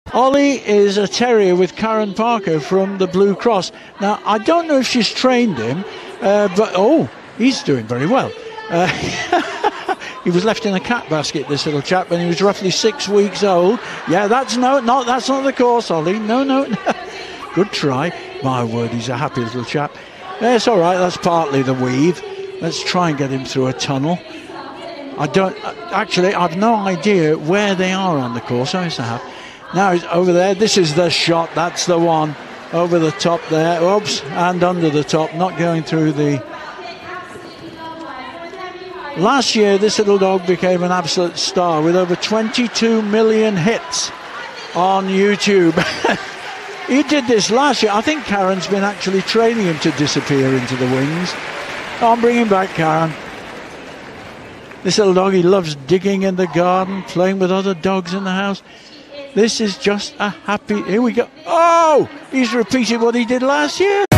Ollie is a terrier with Karen Parker from the Blue Cross. Now, I don't know if she's trained him, but, he's doing very well. He was left in a cat basket, this little chap, when he was roughly 6 weeks old. Yeah, that's not the course, Ollie. No. Good try. My word, he's a happy little chap. It's all right, that's partly the weave. Let's try and get him through a tunnel. I've no idea where they are on the course. I used to have. Now he's over there. This is the shot. That's the one. Over the top there. Oops. And under the top. Not going through the... Last year, this little dog became an absolute star with over 22 million hits on YouTube. He did this last year. I think Karen's been actually training him to disappear into the wings. I'm bringing back Karen. This little dog, he loves digging in the garden, playing with other dogs in the house. This is just a happy... Here we go. Oh! He's repeated what he did last year.